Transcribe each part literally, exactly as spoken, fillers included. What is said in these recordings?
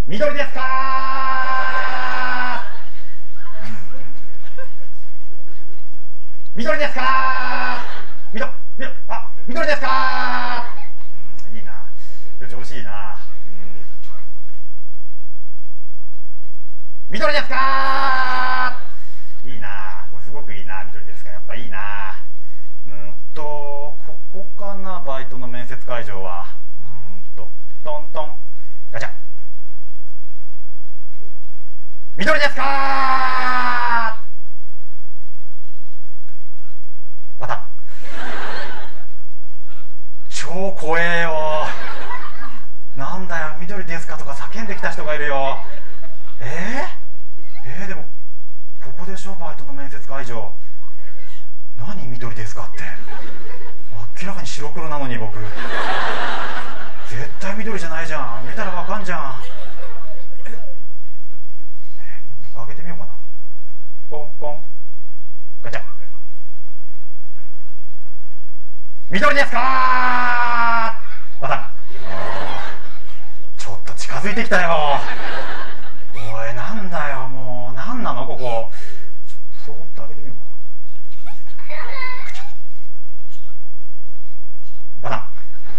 緑ですか、うん、緑ですか、緑、緑、あ、緑ですか、うん、いいな、調子いいな、うん、緑ですか、いいな、これすごくいいな、緑ですか、やっぱいいな。うんとここかな、バイトの面接会場は。うんとトントンガチャ、緑ですか、バタン、超怖えよ、なんだよ、緑ですかとか叫んできた人がいるよ。えー、えー、でもここでしょ、バイトの面接会場。何緑ですかって、明らかに白黒なのに僕絶対緑じゃないじゃん、見たらわかんじゃん。え開けてみようかな、コンコンガチャ、緑ですかー、バタン、ちょっと近づいてきたよ、おいなんだよ、もうなんなのここ、そーっと開けてみようかな、バタン、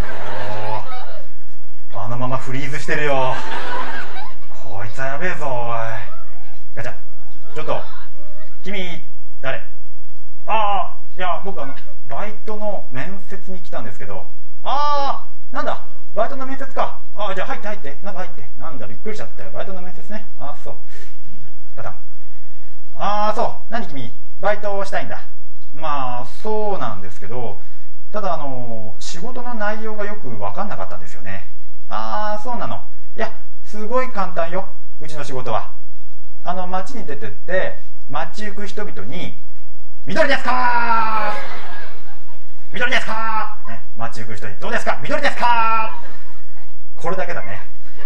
あのままフリーズしてるよ、こいつはやべえぞ、おいガチャ、ちょっと君誰、ああ、いや僕あのバイトの面接に来たんですけど、ああなんだバイトの面接か、ああじゃあ入って入って中入って、なんだびっくりしちゃったよ、バイトの面接ね、ああそうガタン、ああそう何君バイトをしたいんだ、まあそうなんですけど、ただあの仕事の内容がよく分かんなかったんですよね。ああそうなの、いやすごい簡単よ、うちの仕事は。あの街に出てって街行く人々に緑ですかー、緑ですかー、ね、街行く人にどうですか緑ですかー、これだけだね。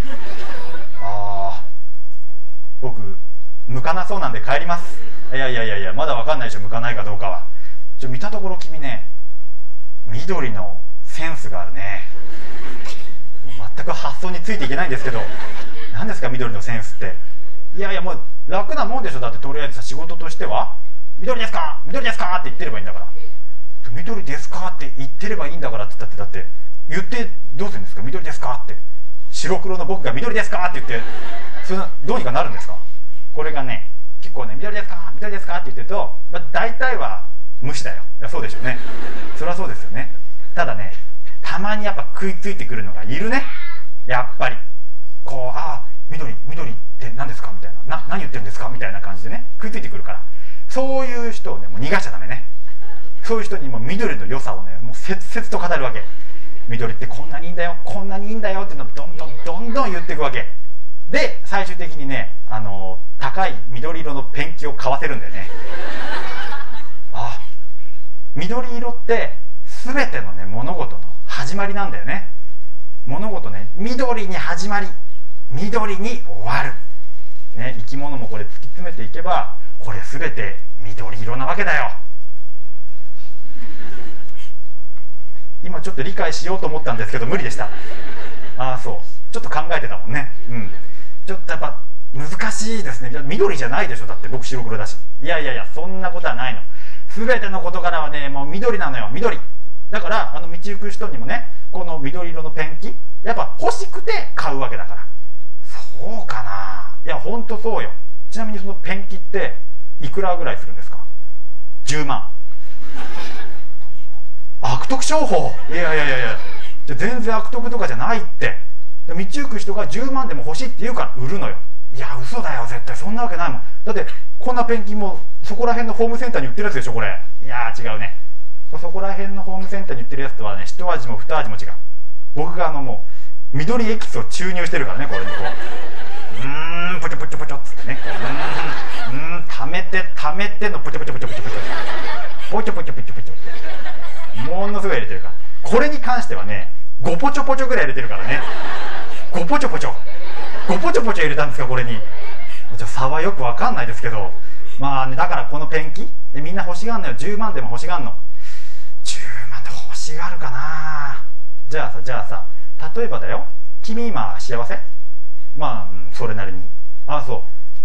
ああ僕向かなそうなんで帰ります。いやいやいやいや、まだ分かんないでしょ、向かないかどうかは。ちょ見たところ君ね、緑のセンスがあるね。全く発想についていけないんですけど、何ですか緑のセンスって。いやいやもう楽なもんでしょ、だってとりあえずさ仕事としては緑ですか緑ですかって言ってればいいんだから、緑ですかって言ってればいいんだからって言ったって、だって言ってどうするんですか、緑ですかって、白黒の僕が緑ですかって言ってそれどうにかなるんですか。これがね結構ね緑ですか緑ですかって言ってると、まあ、大体は無視だよ。いやそうでしょうね、そりゃそうですよね。ただねたまにやっぱ食いついてくるのがいるね、やっぱりこう、ああ緑緑って何ですかみたいな、な何言ってるんですかみたいな感じでね食いついてくるから、そういう人をねもう逃がしちゃダメね。そういう人にも緑の良さをねもう切々と語るわけ。緑ってこんなにいいんだよこんなにいいんだよっていうのをどんどんどんどん言っていくわけで、最終的にねあの高い緑色のペンキを買わせるんだよね。あ緑色って全てのね物事の始まりなんだよね。物事ね緑に始まり緑に終わる、ね、生き物もこれ突き詰めていけばこれ全て緑色なわけだよ。今ちょっと理解しようと思ったんですけど無理でした。ああそうちょっと考えてたもんね。うんちょっとやっぱ難しいですね。緑じゃないでしょ、だって僕白黒だし。いやいやいやそんなことはないの。全ての事柄はねもう緑なのよ、緑だから。あの道行く人にもねこの緑色のペンキやっぱ欲しくて買うわけだから。そうかな、いやほんとそうよ。ちなみにそのペンキっていくらぐらいするんですか。じゅうまん。悪徳商法。いやいやいやいやじゃ全然悪徳とかじゃないって。道行く人がじゅうまんでも欲しいって言うから売るのよ。いや嘘だよ絶対そんなわけないもん。だってこんなペンキもそこら辺のホームセンターに売ってるやつでしょこれ。いや違うね、そこら辺のホームセンターに売ってるやつとはね一味も二味も違う。僕があのもう緑エキスを注入してるからねこれにこううーんポチョポチョポチョっつってね、うーんうーん溜めて溜めてのポチョポチョポチョポチョポチョポチョポチョポチョポチョものすごい入れてるから。これに関してはねごポチョポチョぐらい入れてるからね。ごポチョポチョごポチョポチョ入れたんですかこれに。ちょ差はよくわかんないですけど、まあ、ね、だからこのペンキでみんな欲しがんのよ。じゅうまんでも欲しがんの。じゅうまんで欲しがるかな。じゃあさじゃあさ例えばだよ、君今幸せ？ まあ、うん、それなりに。あ、そう、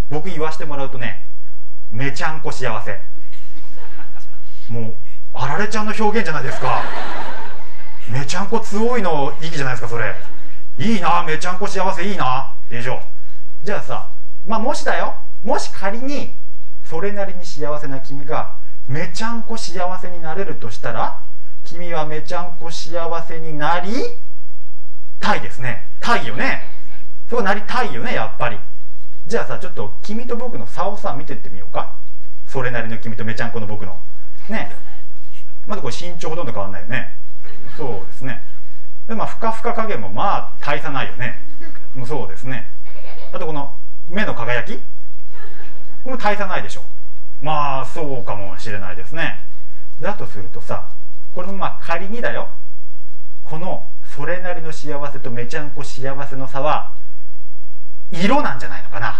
僕言わしてもらうとね、めちゃんこ幸せ。もうあられちゃんの表現じゃないですか。めちゃんこ強いのいいじゃないですか。それいいな、めちゃんこ幸せいいなでしょ。じゃあさ、まあもしだよ、もし仮にそれなりに幸せな君がめちゃんこ幸せになれるとしたら、君はめちゃんこ幸せになりたいですね。たいよね。そうなりたいよね、やっぱり。じゃあさ、ちょっと君と僕の差をさ見てってみようか。それなりの君とめちゃんこの僕のね。まずこれ身長ほとんど変わんないよね。そうですね。で、まあふかふか加減もまあ大差ないよね。もうそうですね。あとこの目の輝き、これも大差ないでしょ。まあそうかもしれないですね。だとするとさ、これもまあ仮にだよ、このそれなりの幸せとめちゃんこ幸せの差は色なんじゃないのかな。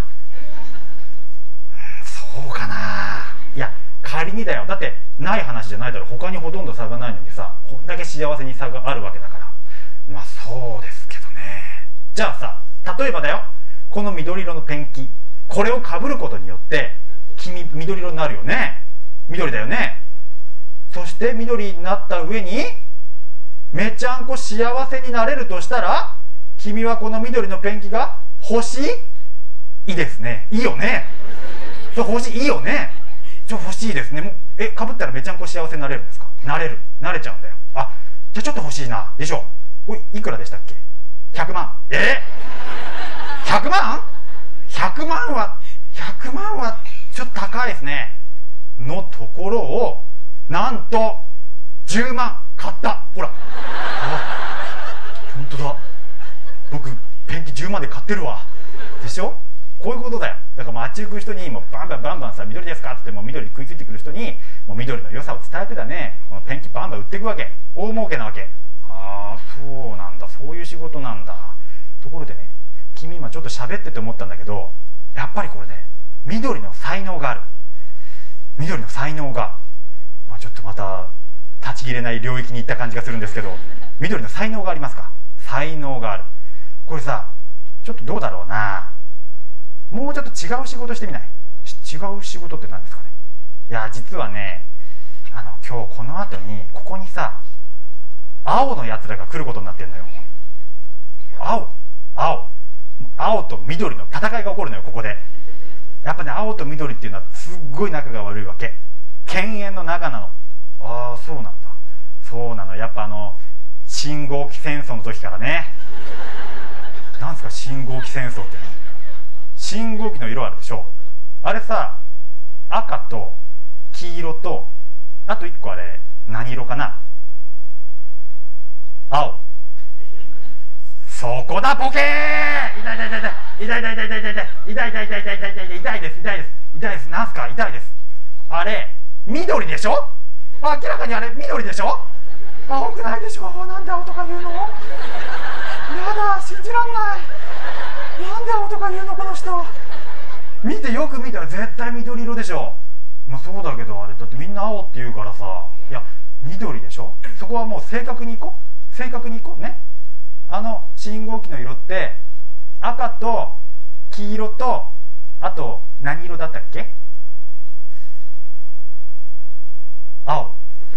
そうかな。いや仮にだよ、だってない話じゃないだろ。他にほとんど差がないのにさ、こんだけ幸せに差があるわけだから。まあそうですけどね。じゃあさ、例えばだよ、この緑色のペンキ、これをかぶることによって君緑色になるよね。緑だよね。そして緑になった上にめちゃんこ幸せになれるとしたら、君はこの緑のペンキが欲しいですね。いいよね。そう欲しい、いいよね。ちょ欲しいですね。もうえかぶったらめちゃんこ幸せになれるんですか。なれる、なれちゃうんだよ。あ、じゃあちょっと欲しいなでしょ。おい、いくらでしたっけ。ひゃくまん。えひゃくまん ?ひゃく 万はひゃくまんはちょっと高いですね。のところをなんとじゅうまん買った。ほら、あ、本当だ、僕ペンキじゅうまんで買ってるわでしょ。こういうことだよ。だから街行く人にもうバンバンバンバンさ、緑ですかって言っても緑食いついてくる人にもう緑の良さを伝えてだね、このペンキバンバン売っていくわけ。大儲けなわけ。ああそうなんだ、そういう仕事なんだ。ところでね、君今ちょっと喋ってて思ったんだけど、やっぱりこれね、緑の才能がある。緑の才能が、まあ、ちょっとまた断ち切れない領域に行った感じがするんですけど、緑の才能がありますか。才能がある。これさ、ちょっとどうだろうな、もうちょっと違う仕事してみない。違う仕事って何ですかね。いや実はね、あの今日この後にここにさ、青のやつらが来ることになってんのよ。青青青と緑の戦いが起こるのよ、ここで。やっぱね、青と緑っていうのはすっごい仲が悪いわけ。犬猿の仲なの。ああそうなんだ。そうなの。やっぱあの信号機戦争の時からね。なんですか信号機戦争って。信号機の色あるでしょ。あれさ、赤と黄色と、あといっこあれ何色かな。青。そこだボケー。痛い痛い痛い痛い痛い痛い痛い痛い痛い痛い痛い痛い痛い痛い痛い痛い痛い痛いです痛いです痛いです。なんすか痛いです。あれ緑でしょ。明らかにあれ緑でしょ。青くないでしょ。なんで青とか言うの。やだ信じらんない。なんで青とか言うのこの人。見てよく見たら絶対緑色でしょ。まあそうだけど、あれだってみんな青って言うからさ。いや緑でしょ。そこはもう正確にいこう、正確にいこうね。あの信号機の色って赤と黄色と、あと何色だったっけ。青。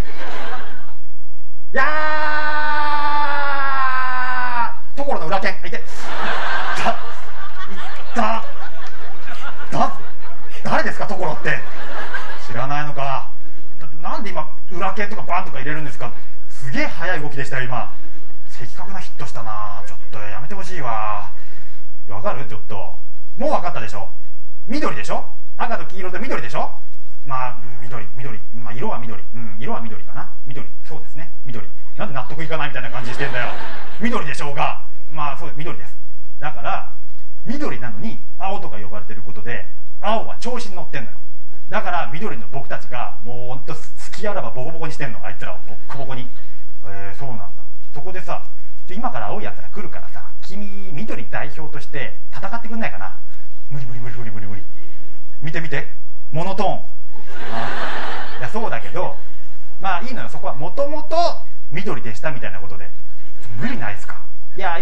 いやー、ところの裏剣いてだだだ誰ですかところって。知らないのか。だってなんで今裏剣とかバンとか入れるんですか。すげえ速い動きでしたよ今。的確なヒットしたな。ちょっとやめてほしいわ。わかる。ちょっともう分かったでしょ。緑でしょ。赤と黄色と緑でしょ。まあ、うん、緑緑、まあ色は緑、うん、色は緑かな。緑、そうですね、緑。なんで納得いかないみたいな感じしてんだよ。緑でしょうが、まあそう緑です。だから緑なのに青とか呼ばれてることで、青は調子に乗ってんのよ。だから緑の僕たちがもうほんと隙あらばボコボコにしてんの、あいつらをボコボコに。えー、そうなんだ。そこでさ、今から青いやつら来るからさ、君緑代表として戦ってくんないかな。無理無理無理無理無理無理。見て見て、モノトーン。いやそうだけど、まあいいのよ。そこはもともと緑でしたみたいなことで無理ないですか。いやいいのいいの。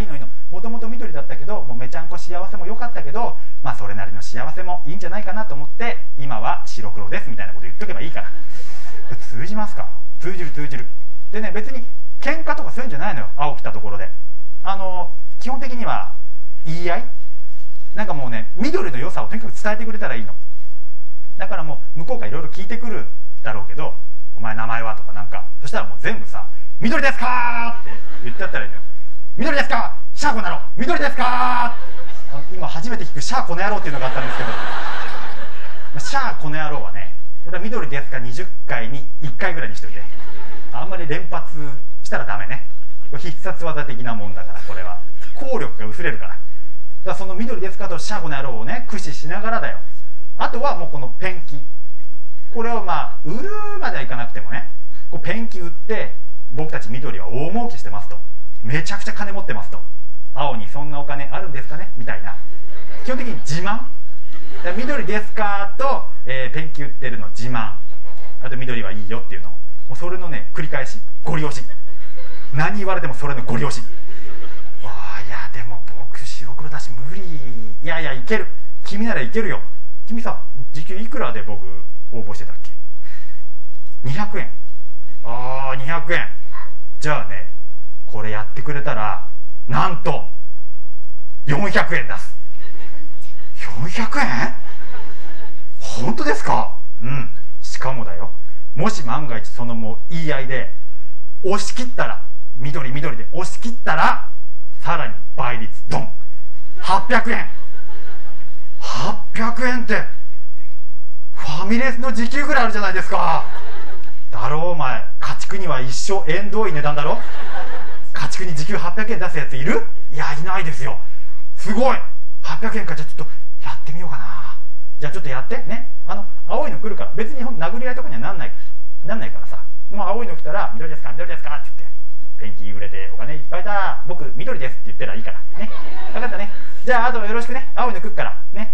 もともと緑だったけど、もうめちゃんこ幸せも良かったけど、まあそれなりの幸せもいいんじゃないかなと思って、今は白黒ですみたいなこと言っとけばいいから。通じますか？通じる通じる。でね、別に喧嘩とかするんじゃないのよ、青来たところで。あの基本的には言い合い、なんかもうね、緑の良さをとにかく伝えてくれたらいいの。だからもう向こうがいろいろ聞いてくるだろうけど、お前名前はとかなんか、そしたらもう全部さ、緑ですかーって言ってやったらいいのよ。緑ですか、シャーコなろ、緑ですかー。今初めて聞くシャーコの野郎っていうのがあったんですけど、シャーコの野郎はね、これは緑ですかにじゅっかいにいっかいぐらいにしといて、あんまり連発したらダメね。必殺技的なもんだから、これは効力が薄れるから。だからその緑ですかとシャーコの野郎をね、駆使しながらだよ。あとはもうこのペンキ、これをまあ売るまではいかなくてもね、こうペンキ売って僕たち緑は大儲けしてますと、めちゃくちゃ金持ってますと、青にそんなお金あるんですかねみたいな、基本的に自慢だ、緑ですかと、えー、ペンキ売ってるの自慢、あと緑はいいよっていうのを、もうそれのね繰り返し、ゴリ押し、何言われてもそれのゴリ押し。わあ、いやでも僕白黒だし無理。いやいやいける、君ならいけるよ。君さ、時給いくらで僕応募してたっけ？にひゃくえん。ああ、にひゃくえん。じゃあね、これやってくれたらなんとよんひゃくえん出す。よんひゃくえん？本当ですか？うん。しかもだよ、もし万が一そのもう言い合いで押し切ったら、緑緑で押し切ったら、さらに倍率ドン、はっぴゃくえん。はっぴゃくえんってファミレスの時給ぐらいあるじゃないですか。だろう、お前家畜には一生縁遠い値段だろ。家畜に時給はっぴゃくえん出すやついる？いや、いないですよ。すごい、はっぴゃくえんか。じゃあちょっとやってみようかな。じゃあちょっとやってね。あの青いの来るから、別に殴り合いとかにはなんないなんないからさ、もう青いの来たら緑ですか緑ですかって言って、ペンキ売れてお金いっぱいだ、僕緑ですって言ったらいいからね。分かったね。じゃああとよろしくね。青いの来るからね。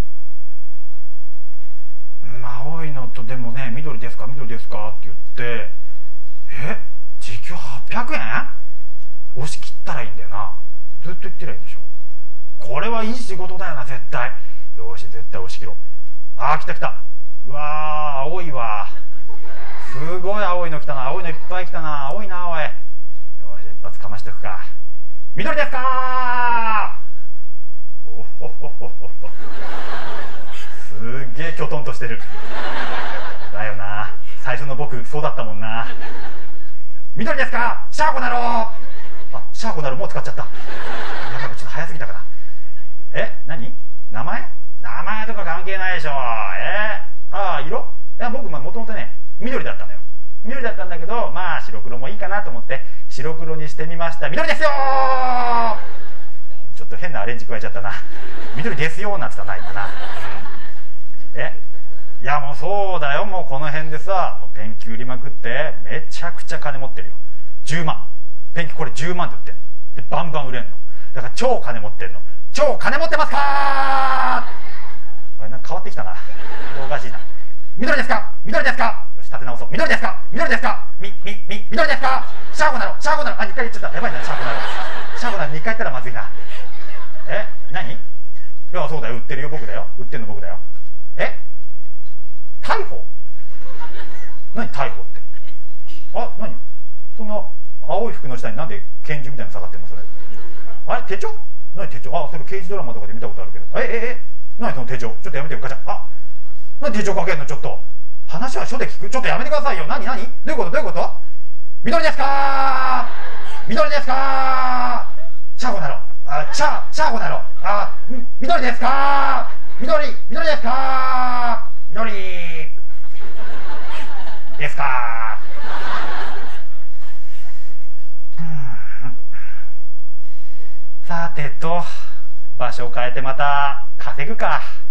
うん、青いのとでもね、緑ですか緑ですかって言って、え時給はっぴゃくえん押し切ったらいいんだよな。ずっと言ってりゃいいんでしょ。これはいい仕事だよな絶対。よし、絶対押し切ろう。あー来た来た。うわー青いわ。すごい青いの来たな。青いのいっぱい来たな。青いなおい。よし、一発かましとくか。緑ですかー。おほほほほほ。すっげえきょとんとしてる。だよな、最初の僕そうだったもんな。緑ですか、シャーコなろ。あ、シャーコなろもう使っちゃった。やばい、ちょっと早すぎたかな。え、何？名前？名前とか関係ないでしょ。えー、ああ、色？いや、僕もともとね緑だったのよ。緑だったんだけど、まあ白黒もいいかなと思って白黒にしてみました。緑ですよー。ちょっと変なアレンジ加えちゃったな。緑ですよーなんつったな今な。え、いやもうそうだよ、もうこの辺でさ、もうペンキ売りまくってめちゃくちゃ金持ってるよ。じゅうまん、ペンキこれじゅうまんで売ってんので、バンバン売れんのだから超金持ってんの。超金持ってますかー。あれ、なんか変わってきたな、おかしいな。緑ですか緑ですか。よし、立て直そう。緑ですか緑ですか。みみみ緑ですか。シャーコなろシャーコなろ。あ、にかい言っちゃった。やばいな、シャーコなろシャーコなろにかい言ったらまずいな。え、何？いや、そうだよ、売ってるよ、僕だよ、売ってるの僕だよ。え、逮捕？何逮捕って。あ、何そんな青い服の下になんで拳銃みたいなの下がってんのそれ。あれ、手帳？何手帳？あ、それ刑事ドラマとかで見たことあるけど。えええ、何その手帳。ちょっとやめてよ、ガチャ。あ、何手帳かけんの。ちょっと話は書で聞く。ちょっとやめてくださいよ。何何どういうことどういうこと。緑ですかー。緑ですかー。シャーコだろ。あ、シャーシャーコだろ。あ、緑ですかー。緑緑ですかー。緑ですかー。うん、さてと場所を変えてまた稼ぐか。